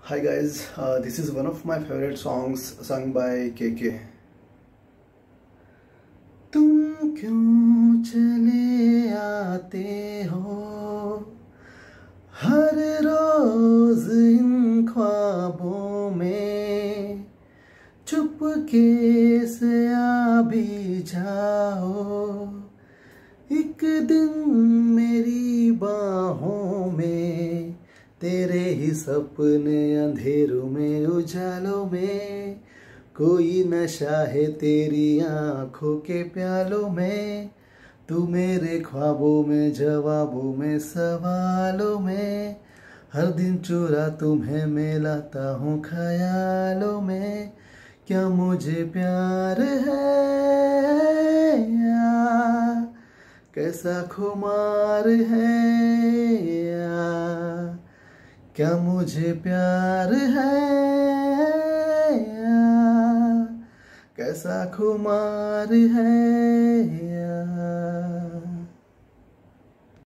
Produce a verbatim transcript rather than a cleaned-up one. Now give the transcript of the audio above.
Hi guys, uh, this is one of my favorite songs sung by K K. तुम क्यों चले आते हो हर रोज इन ख्वाबों में, चुपके से आ भी जाओ एक दिन मेरी बाहों में। तेरे ही सपने अंधेरों में उजालों में, कोई नशा है तेरी आंखों के प्यालों में। तू मेरे ख्वाबों में, जवाबों में, सवालों में। हर दिन चुरा तुम्हें मैं लाता हूँ ख्यालों में। क्या मुझे प्यार है या कैसा खुमार है या, क्या मुझे प्यार है या कैसा खुमार है।